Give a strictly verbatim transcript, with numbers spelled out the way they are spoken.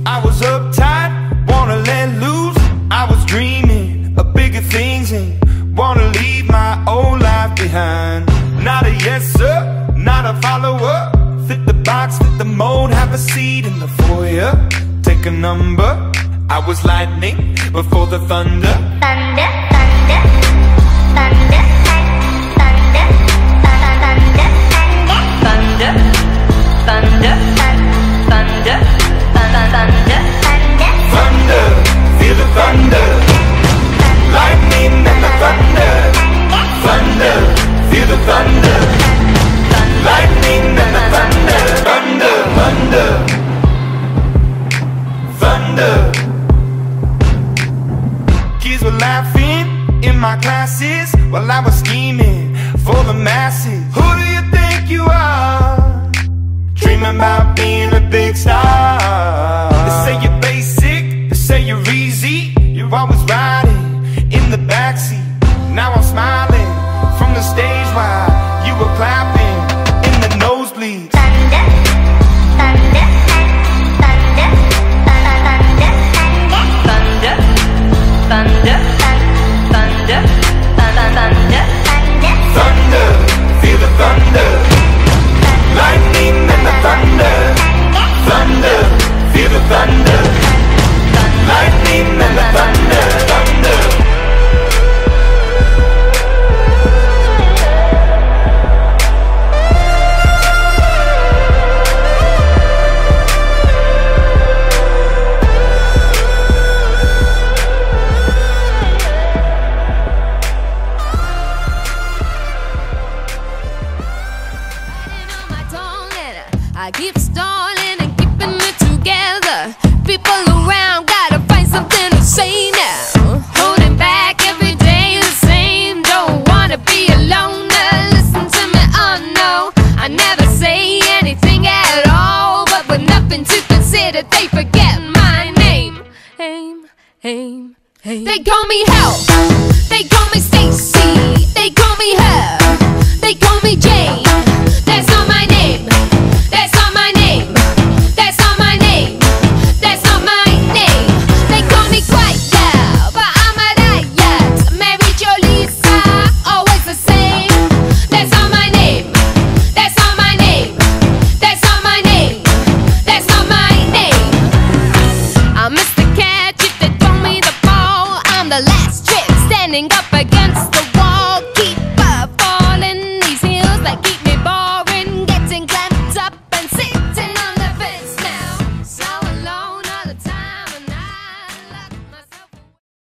I was uptight, wanna let loose. I was dreaming of bigger things and wanna leave my old life behind. Not a yes sir, not a follower. Fit the box, fit the mold, have a seat in the foyer. Take a number. I was lightning before the thunder. Thunder, thunder, thunder, thunder, thunder, thunder, thunder, thunder, thunder, thunder, thunder, feel the thunder. Lightning and the thunder. Thunder, feel the thunder. Lightning and the thunder. Thunder, thunder, thunder. Kids were laughing in my classes while I was scheming for the masses. Who do you think you are? Dreaming about being a big star. They say you're basic, they say you're easy. You're always riding in the backseat. Now I'm smiling from the stage while you were clapping in the nosebleeds. thunder, thunder, thunder, thunder, thunder, thunder, thunder, thunder, thunder, feel the thunder. Lightning and the thunder. Thunder, feel the thunder. Lightning and the thunder. Thunder. I keep stalling and keeping it together. People around gotta find something to say now. Holding back every day the same. Don't wanna be alone. Now listen to me, oh no. I never say anything at all, but with nothing to consider, they forget my name. Aim, aim, aim. They call me Hell. They call me Stacy. They call me her. They call me Jane. That's not my name. That's not my name. That's not my name. That's not my name. They call me Quiet Girl, but I'm a riot. Mary Jo Lisa, always the same. That's not my name. That's not my name. That's not my name. That's not my name. I'm Mister Catch if they throw me the ball. I'm the last trick standing up against the